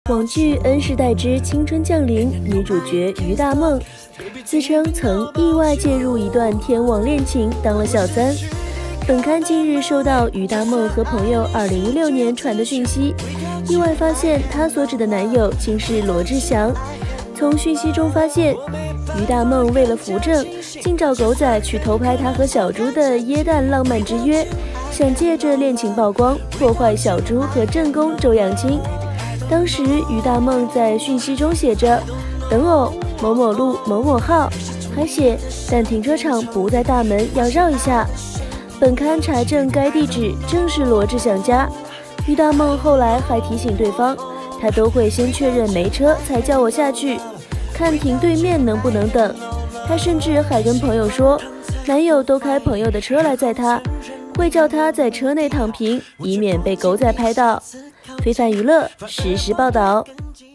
网剧《N 时代之青春降临》女主角于大梦，自称曾意外介入一段天网恋情，当了小三。本刊近日收到于大梦和朋友2016年传的讯息，意外发现她所指的男友竟是罗志祥。从讯息中发现，于大梦为了扶正，竟找狗仔去偷拍她和小猪的耶诞浪漫之约，想借着恋情曝光，破坏小猪和正宫周扬青。当时于大梦在讯息中写着等偶某某路某某号，还写但停车场不在大门，要绕一下。本刊查证该地址正是罗志祥家。于大梦后来还提醒对方，他都会先确认没车才叫我下去，看停对面能不能等。他甚至还跟朋友说，男友都开朋友的车来载他，会叫他在车内躺平，以免被狗仔拍到。非凡娱乐实时报道。